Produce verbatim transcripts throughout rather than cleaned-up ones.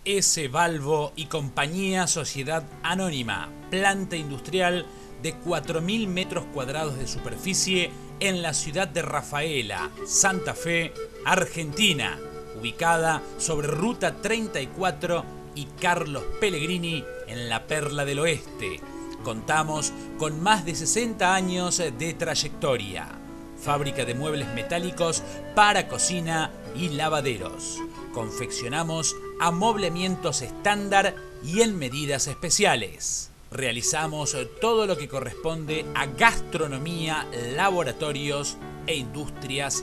S. Balbo y Compañía Sociedad Anónima, planta industrial de cuatro mil metros cuadrados de superficie en la ciudad de Rafaela, Santa Fe, Argentina, ubicada sobre Ruta treinta y cuatro y Carlos Pellegrini en la Perla del Oeste. Contamos con más de sesenta años de trayectoria. Fábrica de muebles metálicos para cocina y lavaderos. Confeccionamos amoblamientos estándar y en medidas especiales. Realizamos todo lo que corresponde a gastronomía, laboratorios e industrias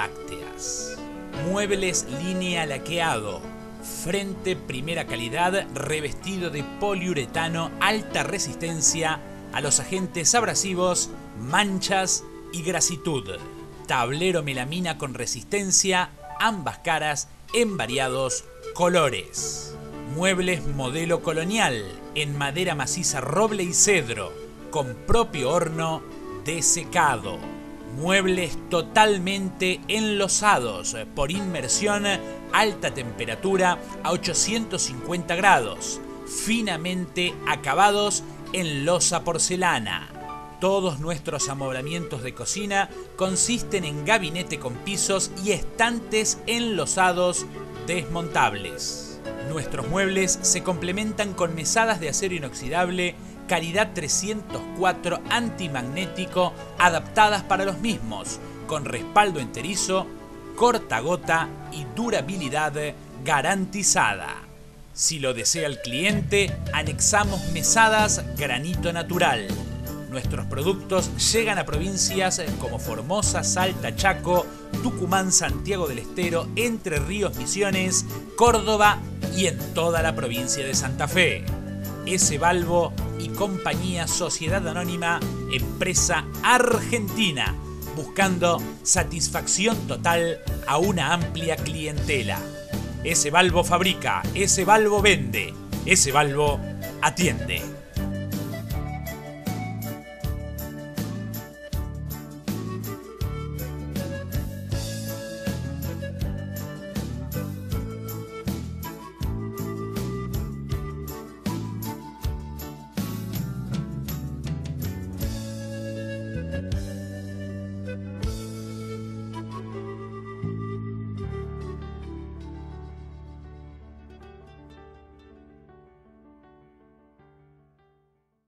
lácteas. Muebles línea laqueado. Frente primera calidad, revestido de poliuretano, alta resistencia a los agentes abrasivos, manchas y grasitud. Tablero melamina con resistencia, ambas caras en variados colores. Muebles modelo colonial en madera maciza, roble y cedro, con propio horno de secado. Muebles totalmente enlosados por inmersión, alta temperatura a ochocientos cincuenta grados, finamente acabados en losa porcelana. Todos nuestros amoblamientos de cocina consisten en gabinete con pisos y estantes enlosados desmontables. Nuestros muebles se complementan con mesadas de acero inoxidable calidad trescientos cuatro antimagnético adaptadas para los mismos, con respaldo enterizo, cortagota y durabilidad garantizada. Si lo desea el cliente, anexamos mesadas granito natural. Nuestros productos llegan a provincias como Formosa, Salta, Chaco, Tucumán, Santiago del Estero, Entre Ríos, Misiones, Córdoba y en toda la provincia de Santa Fe. S. Balbo y Compañía Sociedad Anónima, empresa argentina, buscando satisfacción total a una amplia clientela. S. Balbo fabrica, S. Balbo vende, S. Balbo atiende.